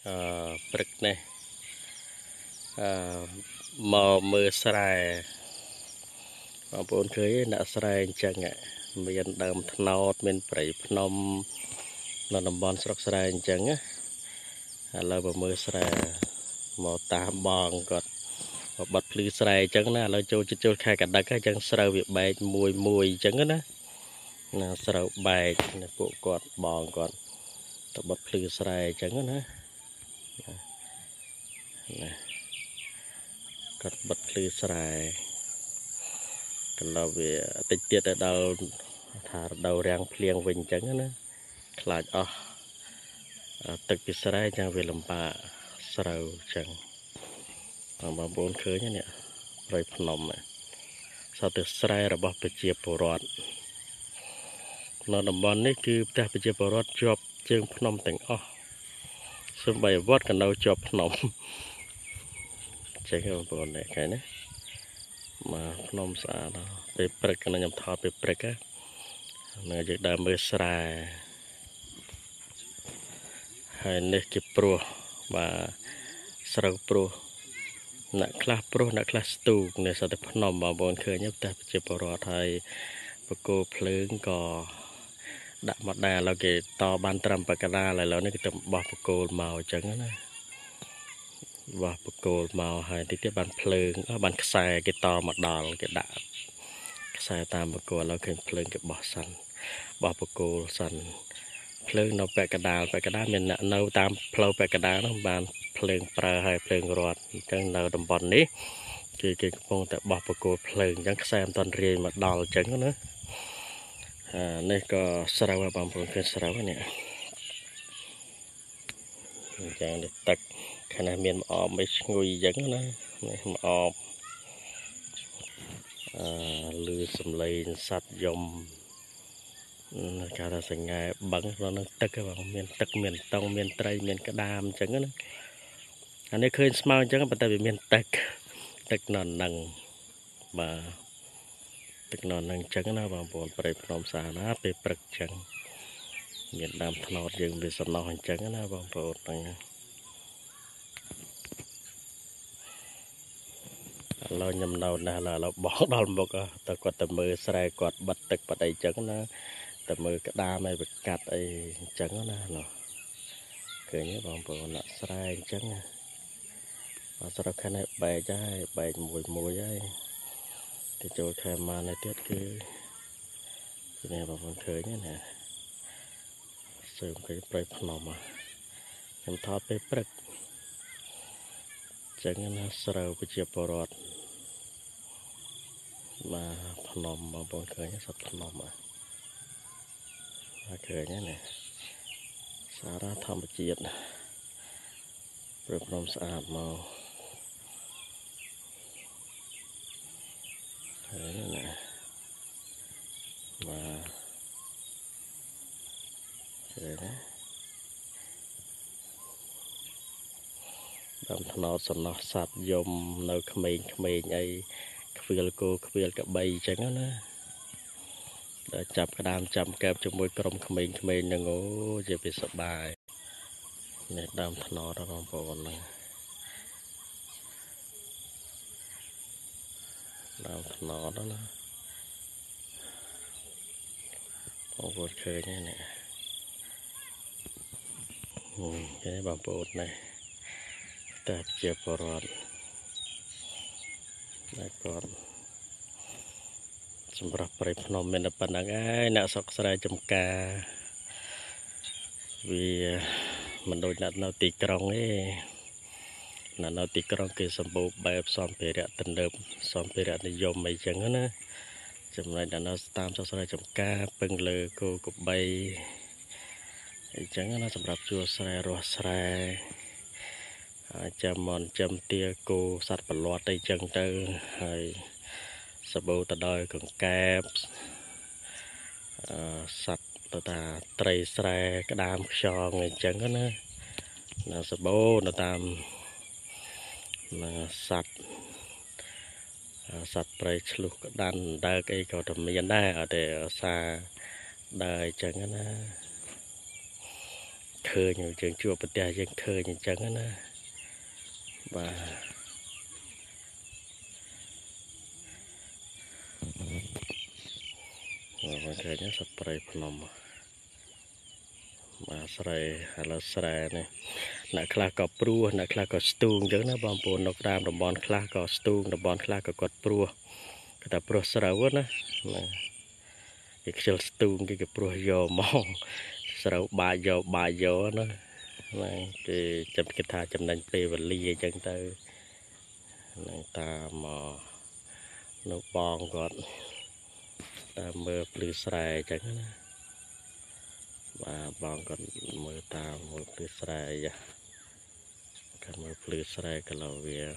ព្រឹកនេះមកមើលស្រែបងប្អូនឃើញអ្នកស្រែអញ្ចឹងមានដើមត្នោតមានព្រៃភ្នំនៅតំបន់ស្រុកស្រែអញ្ចឹងឥឡូវមកមើលស្រែមកតាមបងគាត់បាត់ភ្លឺស្រែអញ្ចឹងណាឥឡូវចូលខែកដឹកអញ្ចឹងស្រូវវាបែកមួយអញ្ចឹងណាស្រូវបែកពួកគាត់បងគាត់ទៅបាត់ភ្លឺស្រែអញ្ចឹងណាគាត់បាត់ភ្លឺស្រែកន្លងវាតិចទៀតទៅដល់ថារដូវរាំងភ្លៀងវិញអញ្ចឹងណាខ្លាចអស់ទឹកពីស្រែអញ្ចឹងវាលំបាកស្រូវអញ្ចឹងបងប្អូនឃើញនេះព្រៃភ្នំសតទៅស្រែរបស់ប្រជាពលរដ្ឋនៅតំបន់នេះគឺផ្ទះប្រជាពលរដ្ឋជាប់ជើងភ្នំទាំងអស់សូម្បីវត្តក៏នៅជាប់ភ្នំចេះបងប្អូននេះឃើញណាមកភ្នំស្អាតពេលព្រឹកខ្ញុំថតពេលព្រឹកនៅយើងដើរមើលស្រែហើយនេះជាព្រោះបាទស្រូវព្រោះអ្នកខ្លះព្រោះអ្នកខ្លះស្ទូកនេះសតភ្នំបងប្អូនឃើញទេផ្ទះប្រជាពលរដ្ឋហើយបកគោភ្លើងក៏ដាក់មកដែរឥឡូវគេតបានត្រឹមបកដាឥឡូវនេះគេទៅបោះបកគោមកអញ្ចឹងណាបោះបកគោមកហើយតិចទៀតបានភ្លើងបានខ្សែគេតមកដល់គេដាក់ខ្សែតាមបកគោឥឡូវឃើញភ្លើងគេបោះសិនបោះបកគោសិនភ្លើងនៅពាក់កណ្ដាលមានអ្នកនៅតាមផ្លូវពាក់កណ្ដាលនោះបានភ្លើងប្រើហើយភ្លើងរត់អញ្ចឹងនៅតំបន់នេះគេកំពុងតែបោះបកគោភ្លើងអញ្ចឹងខ្សែមិនទាន់រាយមកដល់អញ្ចឹងណានេះក៏ស្រូវបងប្អូនឃើញស្រូវនេះអញ្ចឹងនេះទឹកខណៈមានម្អមមិនឈ្ងុយអញ្ចឹងណានេះម្អមលឺសំឡេងសត្វយំគេថាសញ្ញាបឹងក្នុងនឹងទឹកបងមានទឹកមានតង់មានត្រីមានក្តាមអញ្ចឹងណាអានេះឃើញស្មៅអញ្ចឹងប៉ុន្តែវាមានទឹកនៅនឹងបាទទឹកនៅនឹងអញ្ចឹងណាបងប្អូនព្រៃភ្នំស្អាតណាពេលព្រឹកអញ្ចឹងមានដើមត្នោតយើងវាសំណោះអញ្ចឹងណាបងប្អូនហ្នឹងឥឡូវខ្ញុំនៅណាឥឡូវបោះដល់មុខទៅគាត់ទៅមើលស្រែគាត់បិទទឹកបិទអីអញ្ចឹងណាទៅមើលក្តាមឲ្យវាកាត់អីអញ្ចឹងណាឃើញទេបងប្អូនអ្នកស្រែអញ្ចឹងស្រុកខាងនេះបែកហើយបែកមួយហើយទៅចូលខែមកនៅទៀតគឺនេះបងប្អូនឃើញណាសើមឃើញព្រៃភ្នំខ្ញុំថតពេលព្រឹកចឹងណាស្រូវប្រជាពលរដ្ឋមកភ្នំបងប្អូនឃើញសត្វភ្នំឃើញណាសារធម្មជាតិព្រៃភ្នំស្អាតមកឃើញណាបាទឃើញណាដើមត្នោតសំណោះសត្វយំនៅក្មេងអីខ្វៀលគោខ្វៀលកបីអញ្ចឹងណាដល់ចាប់ក្តាមចាប់កែបជាមួយក្រុមក្មេងហ្នឹងអូជាវាសប្បាយនេះដើមត្នោតបងប្អូនហ្នឹងដើមត្នោតណាបងប្អូនឃើញទេនេះគេបងប្អូននេះតែជាពលរដ្ឋតែគាត់សម្រាប់ព្រៃភ្នំមានតែប៉ុណ្្នឹងហើយអ្នកស្រុកស្រែចំការវាមិនដូចអ្នកនៅទីក្រុងទេអ្នកនៅទីក្រុងគេសម្បូរបែបសម្ភារៈទំនើបសម្ភារៈនិយមអីចឹងណាចំណែកអ្នកនៅតាមស្រុកស្រែចំការពឹងលើគោក្របីអញ្ចឹងណាសម្រាប់ជួលស្រែរស់ស្រែចាំមន់ចាំទាគោសត្វប្រឡាត់អីចឹងទៅហើយសបោទៅដោយកង្កែបសត្វទៅតាត្រីស្រែក្តាមខ្យងអីចឹងណាសបោនៅតាមសត្វព្រៃឆ្លុះក្តាន់ដើកអីក៏តែមានដែរអត់ទេសាដើរអញ្ចឹងណា khơi nhiều trường chùa bát tè dân khơi như chẳng á và mình khơi nhá sắp bay phnom mà sài hay là sài này nãy khla có prua nãy khla có stung chẳng nó bom bồn nọc đam đồng bòn khla có stung đồng bòn khla có cột prua cái ta prua sài vốn á cái chiều stung cái prua yo mong sài bài yo nó này thì chấm cái tha chấm đánh pe vật ly chẳng tới này ta mà nó bòn gọn ta mơ plư sài chẳng á và bòn còn mơ ta mơ plư sài vậy cái mơ plư sài cái lò về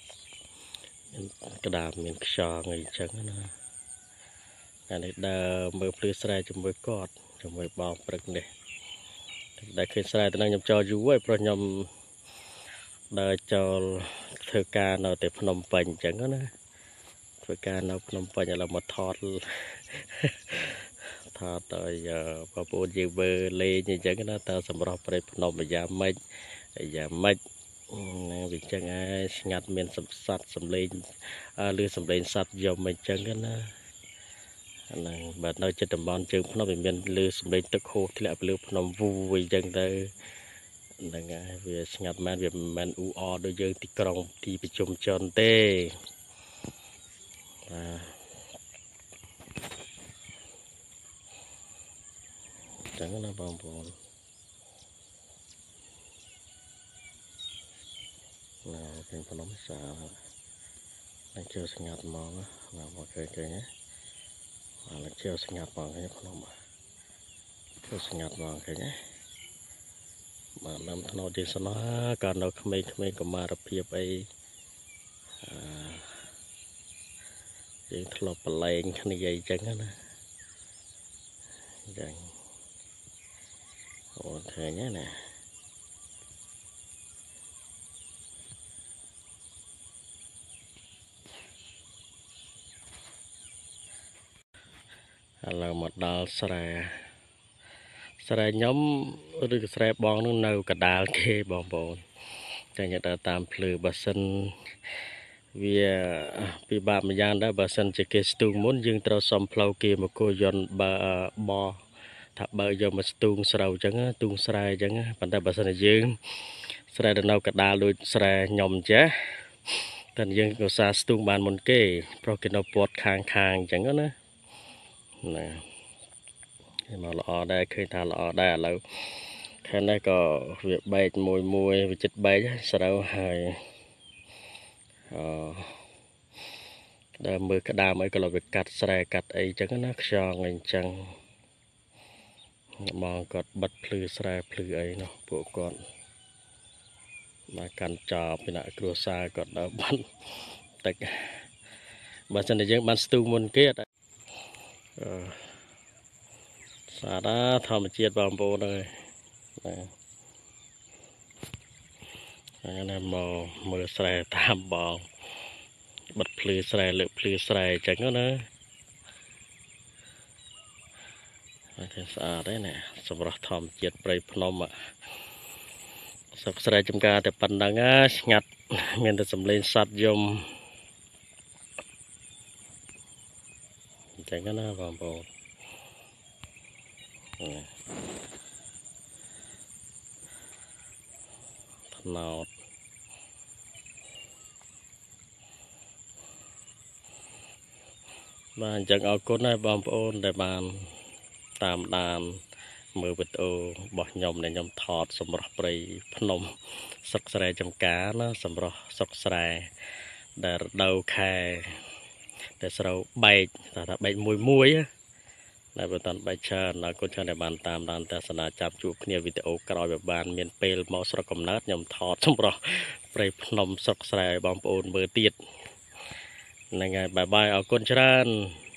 cái đàm miền sò người chẳng á anh ấy đã mơ plư sài cho mơ cọt cho mơ bòn bực này đại khơi sài tụi nó nhầm cho chú ấy pro nhầm đã cho thơ ca nào để Phnom Penh chẳng á thơ ca nào Phnom Penh là một thọt thọt rồi giờ bà bố dư bơ lê như chẳng á ta sầm rọp đây Phnom mà giờ mệt vì chẳng ai ngặt miền sầm sạt sầm lên lư sầm lên sạt dầu mình chẳng á này bà nói cho tầm bon chừng nó bị miền lư sầm lên tức khô thì lại lư Phnom vu vì chẳng tới là ngay về ngặt man về man u đôi dương thì còng thì bị chôm tròn tê chẳng là bom bồn nào cái phần nóng xả đang chơi sinh nhật mòn là một cái nhé là chơi sinh nhật mòn cái phần nóng chơi sinh nhật mòn cái nhé mà năm tháng nào đi sao nó còn nó không mấy có mà đặc biệt ấy những thợ lên cái này dây chẳng á chẳng ok nhé nè là một đào sài nhóm được sài bong nó nâu cả đào kê bong bồn chẳng nhận tam plư bà sân vì bị bà mà gian đó bà sân chỉ kê stung muốn dừng trâu xóm plau kia mà cô dọn bà bò thập bà giờ mà stung sầu chẳng tung sài chẳng bàn tay bà sân là dừng sài đã nâu cả đào đôi sài nhom chứ thành dừng có xa stung bàn một kê pro cái nó bọt khang chẳng đó nữa nè mà lọ đây khi ta lọ đây là cái này có việc bay mùi việc chích bay sau đó hay đây mưa cái đam ấy có là việc cắt sài cắt ấy chẳng nó cho ngành chẳng mong cọt bật plư sài plư ấy nó bộ con mà cần trò bị nãy cua xa cọt đó bắn tạch bà chân này dân bắn stu môn kia đấy xa đó thò mà chiết vào bộ đây này màu mưa sài tam bò bật plư sài lựa plư sài chẳng có nữa cái xa đấy nè sầm rọt thòm chiết bay Phnom ạ sập sài chấm caแต่ ปัน ดัง ngặt miền từ sầm lên sạt dùm chẳng có nó vào bộ nào và chẳng ở cốt này bom ôn để bàn tam đàn mưa bật ô bỏ nhom này nhom thọt sầm rọt bay Phnom sọc sài chấm cá nó sầm rọt sọc sài để đầu khe để sau bay ta bay muối á làบนใบชาหน้าคนชาในบ้านตามร้านแต่สนาจับจูบเนี่ยวิดีโอกรอยแบบบ้านเมียนเปลมอสระกำนัดยำทอดสมรอไปพนมสกสายบอมปูนเบอร์ตีดในไงบายเอาคนชรา